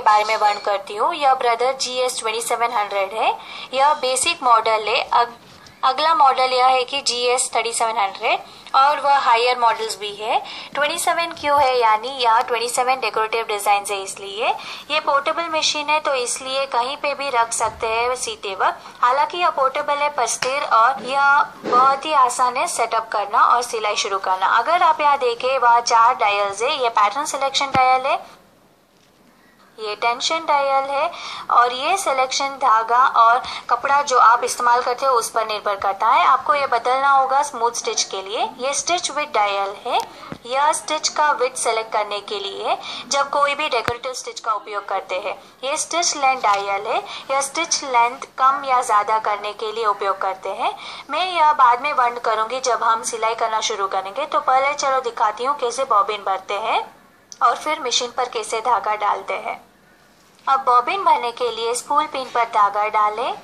बारे में वर्णन करती हूँ। यह ब्रदर GS2700 है। यह बेसिक मॉडल है। अगला मॉडल यह है कि GS3700 और वह हायर मॉडल्स भी है। 27 क्यों है, यानी यह 27 डेकोरेटिव डिजाइन है, इसलिए ये पोर्टेबल मशीन है, तो इसलिए कहीं पे भी रख सकते हैं सीते वक्त। हालांकि यह पोर्टेबल है पर स्थिर, और यह बहुत ही आसान है सेटअप करना और सिलाई शुरू करना। अगर आप यहाँ देखें वह 4 डायल्स है। ये पैटर्न सिलेक्शन डायल है, ये टेंशन डायल है, और ये सिलेक्शन धागा और कपड़ा जो आप इस्तेमाल करते हो उस पर निर्भर करता है। आपको ये बदलना होगा स्मूथ स्टिच के लिए। ये स्टिच विथ डायल है। यह स्टिच का विथ सेलेक्ट करने के लिए जब कोई भी डेकोरेटिव स्टिच का उपयोग करते हैं। ये स्टिच लेंथ डायल है। यह स्टिच लेंथ कम या ज्यादा करने के लिए उपयोग करते हैं। मैं यह बाद में वर्णन करूंगी जब हम सिलाई करना शुरू करेंगे। तो पहले चलो दिखाती हूँ कैसे बॉबिन भरते हैं और फिर मशीन पर कैसे धागा डालते हैं। अब बॉबिन भरने के लिए स्पूल पिन पर धागा डालें,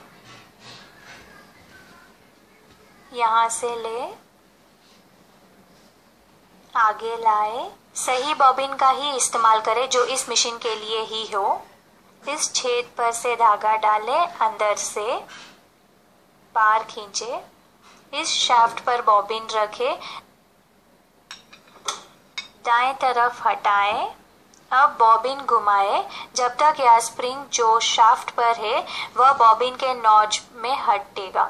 यहाँ से ले आगे लाए। सही बॉबिन का ही इस्तेमाल करें जो इस मशीन के लिए ही हो। इस छेद पर से धागा डालें, अंदर से बाहर खींचे। इस शाफ्ट पर बॉबिन रखें, दाएं तरफ हटाएं। अब बॉबिन घुमाए जब तक यह स्प्रिंग जो शाफ्ट पर है वह बॉबिन के नॉच में हटेगा।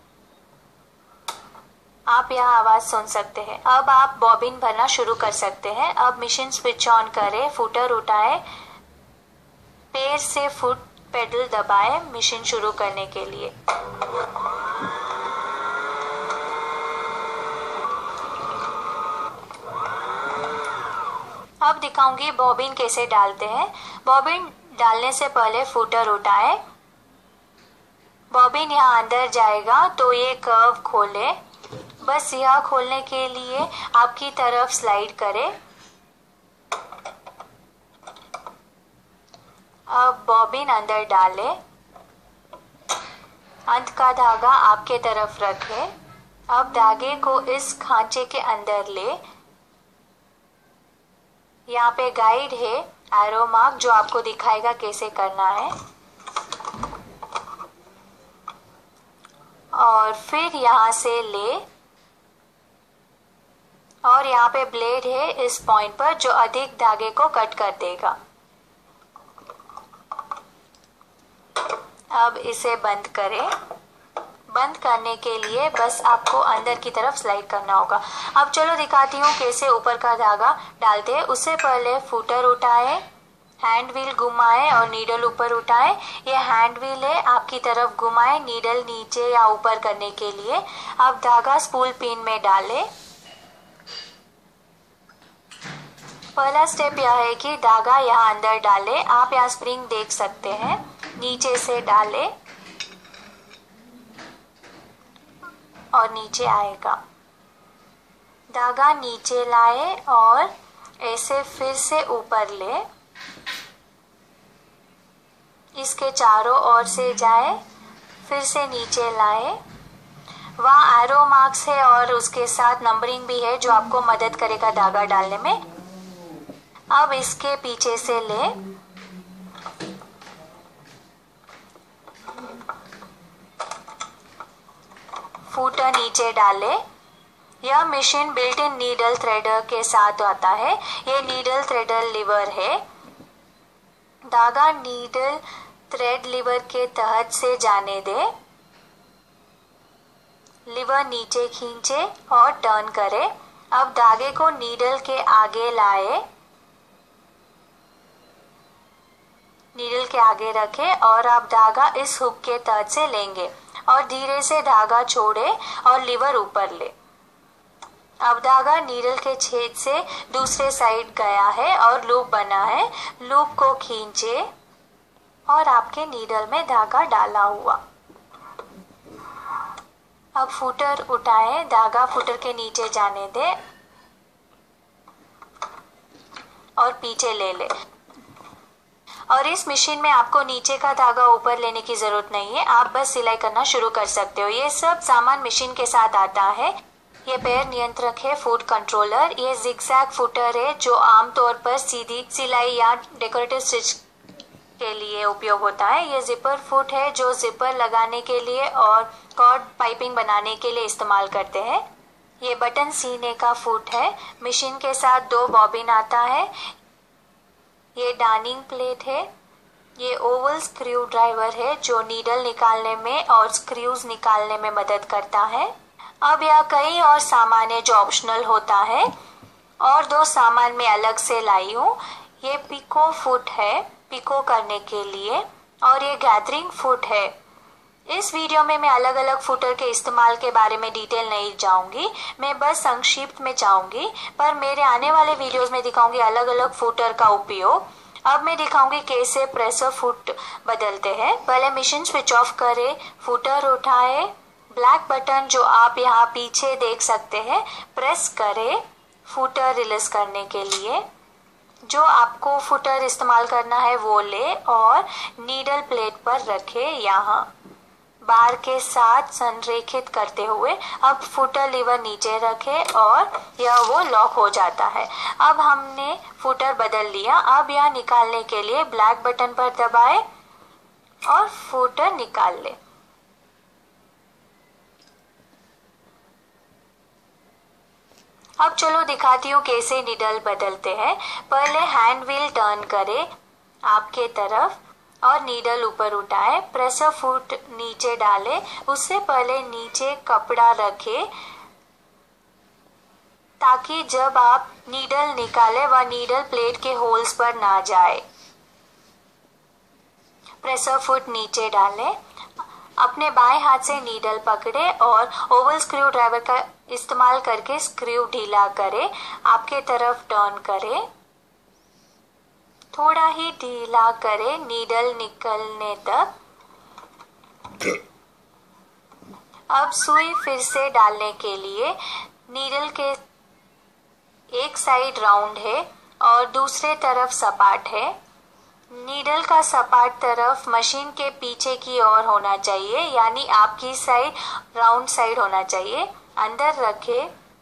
आप यह आवाज सुन सकते हैं। अब आप बॉबिन भरना शुरू कर सकते हैं। अब मशीन स्विच ऑन करें, फुटर उठाए, पैर से फुट पेडल दबाए मशीन शुरू करने के लिए। अब दिखाऊंगी बॉबिन कैसे डालते हैं। बॉबिन डालने से पहले फुटर उठाए। बॉबिन यहाँ अंदर जाएगा तो ये कर्व खोले। बस यह खोलने के लिए आपकी तरफ स्लाइड करें। अब बॉबिन अंदर डाले, अंत का धागा आपके तरफ रखें। अब धागे को इस खांचे के अंदर ले। यहाँ पे गाइड है, एरो मार्क, जो आपको दिखाएगा कैसे करना है। और फिर यहाँ से ले, और यहाँ पे ब्लेड है इस पॉइंट पर जो अधिक धागे को कट कर देगा। अब इसे बंद करें। बंद करने के लिए बस आपको अंदर की तरफ स्लाइड करना होगा। अब चलो दिखाती हूँ कैसे ऊपर का धागा डालते हैं। उससे पहले फुटर उठाए, हैंड व्हील घुमाए और नीडल ऊपर उठाए। ये हैंड व्हील है, आपकी तरफ घुमाए नीडल नीचे या ऊपर करने के लिए। अब धागा स्पूल पिन में डालें। पहला स्टेप यह है कि धागा यहाँ अंदर डालें। आप यहाँ स्प्रिंग देख सकते हैं, नीचे से डालें और नीचे आएगा। धागा नीचे लाए और ऐसे फिर से ऊपर ले, इसके चारों ओर से जाए, फिर से नीचे लाए। वहाँ एरो मार्क्स है और उसके साथ नंबरिंग भी है जो आपको मदद करेगा धागा डालने में। अब इसके पीछे से ले, फुटर नीचे डाले। यह machine built in needle threader के साथ आता है। यह नीडल थ्रेडर लीवर है। धागा नीडल थ्रेड लीवर के तहत से जाने दे। लीवर नीचे खींचे और टर्न करे। अब धागे को नीडल के आगे लाए, नीडल के आगे रखें और आप धागा इस हुक के तहत से लेंगे और धीरे से धागा छोड़े और लीवर ऊपर ले। अब धागा नीडल के छेद से दूसरे साइड गया है और लूप बना है। लूप को खींचे और आपके नीडल में धागा डाला हुआ। अब फुटर उठाएं, धागा फुटर के नीचे जाने दे और पीछे ले ले। और इस मशीन में आपको नीचे का धागा ऊपर लेने की जरूरत नहीं है, आप बस सिलाई करना शुरू कर सकते हो। ये सब सामान मशीन के साथ आता है। ये पैर नियंत्रक है, फुट कंट्रोलर। ये जिगजैग फुटर है जो आमतौर पर सीधी सिलाई या डेकोरेटिव स्टिच के लिए उपयोग होता है। ये जिपर फुट है जो जिपर लगाने के लिए और कॉर्ड पाइपिंग बनाने के लिए इस्तेमाल करते हैं। ये बटन सीने का फुट है। मशीन के साथ 2 बॉबिन आता है। ये डार्निंग प्लेट है। ये ओवल स्क्रू ड्राइवर है जो नीडल निकालने में और स्क्रूज निकालने में मदद करता है। अब यह कई और सामान है जो ऑप्शनल होता है और 2 सामान मैं अलग से लाई हूँ। ये पिको फुट है पिको करने के लिए और ये गैदरिंग फुट है। इस वीडियो में मैं अलग अलग फुटर के इस्तेमाल के बारे में डिटेल नहीं जाऊंगी, मैं बस संक्षिप्त में जाऊंगी, पर मेरे आने वाले वीडियोस में दिखाऊंगी अलग अलग फुटर का उपयोग। अब मैं दिखाऊंगी कैसे प्रेशर फुट बदलते हैं। पहले मशीन स्विच ऑफ करें, फुटर उठाए, ब्लैक बटन जो आप यहाँ पीछे देख सकते हैं प्रेस करें फुटर रिलीज करने के लिए। जो आपको फुटर इस्तेमाल करना है वो ले और नीडल प्लेट पर रखे। यहाँ बार के साथ संरेखित करते हुए अब फुटर लीवर नीचे रखे और यह वो लॉक हो जाता है। अब हमने फुटर बदल लिया। अब यह निकालने के लिए ब्लैक बटन पर दबाए और फुटर निकाल ले। अब चलो दिखाती हूँ कैसे नीडल बदलते हैं। पहले हैंड व्हील टर्न करें आपके तरफ और नीडल ऊपर उठाए, प्रेशर फुट नीचे डाले। उससे पहले नीचे कपड़ा रखे ताकि जब आप नीडल निकाले वह नीडल प्लेट के होल्स पर ना जाए। प्रेशर फुट नीचे डालें। अपने बाएं हाथ से नीडल पकड़े और ओवल स्क्रू ड्राइवर का इस्तेमाल करके स्क्रू ढीला करें। आपके तरफ टर्न करें, थोड़ा ही ढीला करें नीडल निकलने तक। अब सुई फिर से डालने के लिए नीडल के एक साइड राउंड है और दूसरे तरफ सपाट है। नीडल का सपाट तरफ मशीन के पीछे की ओर होना चाहिए, यानी आपकी साइड राउंड साइड होना चाहिए। अंदर रखे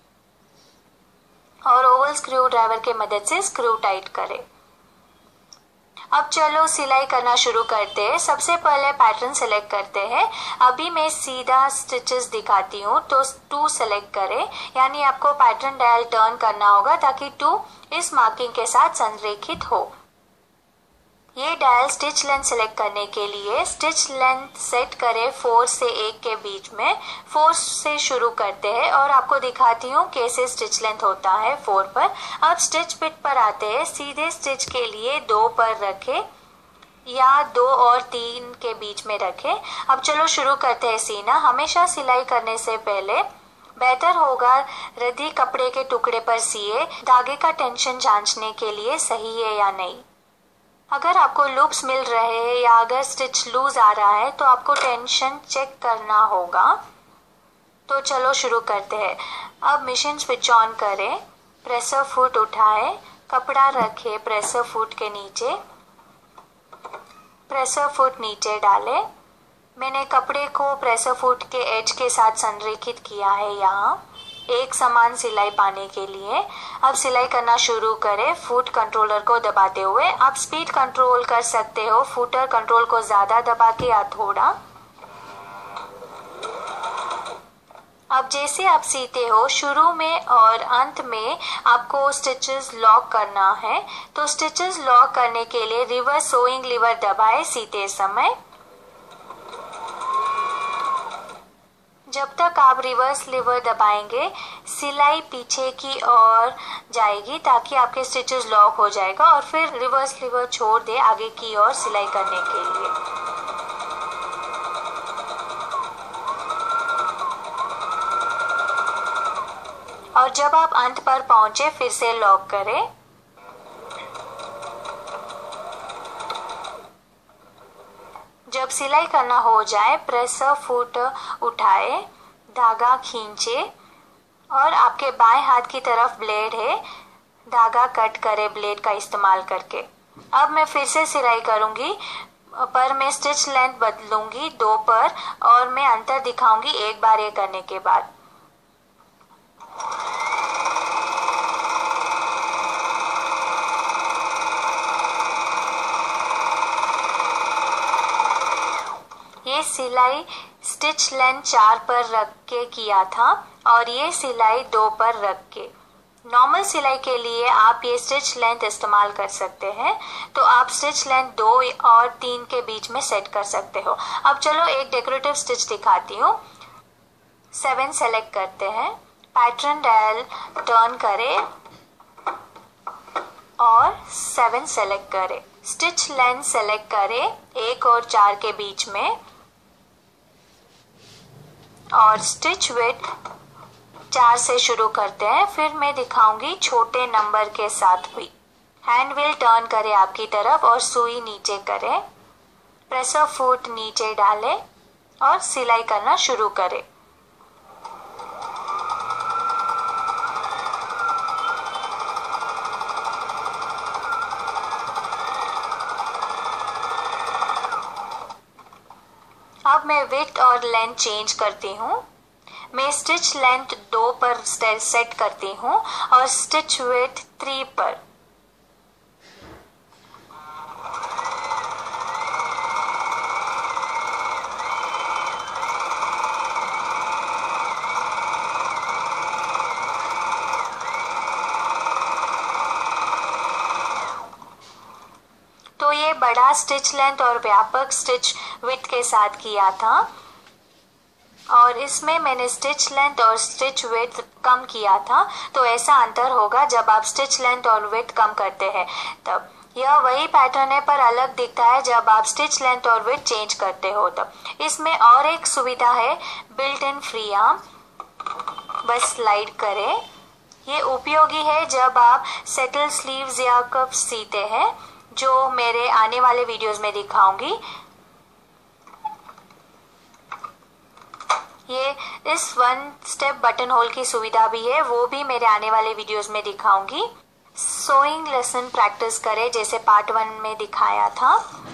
और ओवल स्क्रू ड्राइवर के मदद से स्क्रू टाइट करें। अब चलो सिलाई करना शुरू करते हैं। सबसे पहले पैटर्न सेलेक्ट करते हैं। अभी मैं सीधा स्टिचेस दिखाती हूँ, तो 2 सेलेक्ट करें, यानी आपको पैटर्न डायल टर्न करना होगा ताकि 2 इस मार्किंग के साथ संरेखित हो। ये डायल स्टिच लेंथ सेलेक्ट करने के लिए स्टिच लेंथ सेट करें 4 से 1 के बीच में। 4 से शुरू करते हैं और आपको दिखाती हूँ कैसे स्टिच लेंथ होता है 4 पर। अब स्टिच बिट पर आते हैं। सीधे स्टिच के लिए 2 पर रखें या 2 और 3 के बीच में रखें। अब चलो शुरू करते हैं सीना। हमेशा सिलाई करने से पहले बेहतर होगा रद्दी कपड़े के टुकड़े पर सिए, धागे का टेंशन जांचने के लिए सही है या नहीं। अगर आपको लूप्स मिल रहे हैं या अगर स्टिच लूज आ रहा है तो आपको टेंशन चेक करना होगा। तो चलो शुरू करते हैं। अब मशीन स्विच ऑन करें, प्रेशर फुट उठाए, कपड़ा रखे प्रेशर फुट के नीचे, प्रेशर फुट नीचे डाले। मैंने कपड़े को प्रेशर फुट के एज के साथ संरेखित किया है यहाँ एक समान सिलाई पाने के लिए। अब सिलाई करना शुरू करें फुट कंट्रोलर को दबाते हुए। आप स्पीड कंट्रोल कर सकते हो, फुटर कंट्रोल को ज्यादा दबा के या थोड़ा। अब जैसे आप सीते हो शुरू में और अंत में आपको स्टिचेस लॉक करना है, तो स्टिचेस लॉक करने के लिए रिवर्स सोइंग लीवर दबाए सीते समय। जब तक आप रिवर्स लीवर दबाएंगे सिलाई पीछे की ओर जाएगी ताकि आपके स्टिचेस लॉक हो जाएगा और फिर रिवर्स लीवर छोड़ दे आगे की ओर सिलाई करने के लिए। और जब आप अंत पर पहुंचे फिर से लॉक करें। जब सिलाई करना हो जाए प्रेशर फुट उठाए, धागा खींचे और आपके बाएं हाथ की तरफ ब्लेड है, धागा कट करे ब्लेड का इस्तेमाल करके। अब मैं फिर से सिलाई करूंगी पर मैं स्टिच लेंथ बदलूंगी 2 पर और मैं अंतर दिखाऊंगी एक बार ये करने के बाद। मैंने सिलाई स्टिच लेंथ 4 पर रख के किया था और ये सिलाई 2 पर रख के। नॉर्मल सिलाई के लिए आप ये स्टिच लेंथ इस्तेमाल कर सकते हैं, तो आप स्टिच लेंथ 2 और 3 के बीच में सेट कर सकते हो। अब चलो एक डेकोरेटिव स्टिच दिखाती हूँ। 7 सेलेक्ट करते हैं, पैटर्न डायल टर्न करें और 7 सेलेक्ट करें। स्टिच लेंथ सेलेक्ट करें 1 और 4 के बीच में और स्टिच विड्थ 4 से शुरू करते हैं। फिर मैं दिखाऊंगी छोटे नंबर के साथ भी। हैंड व्हील टर्न करें आपकी तरफ और सुई नीचे करें, प्रेसर फुट नीचे डालें और सिलाई करना शुरू करें। अब मैं विड्थ और लेंथ चेंज करती हूँ। मैं स्टिच लेंथ 2 पर सेट करती हूँ और स्टिच विड्थ 3 पर। तो ये बड़ा स्टिच लेंथ और व्यापक स्टिच विड्थ के साथ किया था और इसमें मैंने स्टिच लेंथ और स्टिच विड्थ कम किया था। तो ऐसा अंतर होगा जब आप स्टिच लेंथ और विड्थ कम करते हैं तब। यह वही पैटर्न है पर अलग दिखता है जब आप स्टिच लेंथ और विड्थ चेंज करते हो तब। इसमें और एक सुविधा है, बिल्ट इन फ्री आर्म, बस स्लाइड करें। ये उपयोगी है जब आप सेटल स्लीव्स या कप्स सीते हैं, जो मेरे आने वाले वीडियोस में दिखाऊंगी। ये इस 1 स्टेप बटन होल की सुविधा भी है, वो भी मेरे आने वाले वीडियोस में दिखाऊंगी। सोइंग लेसन प्रैक्टिस करें जैसे पार्ट 1 में दिखाया था।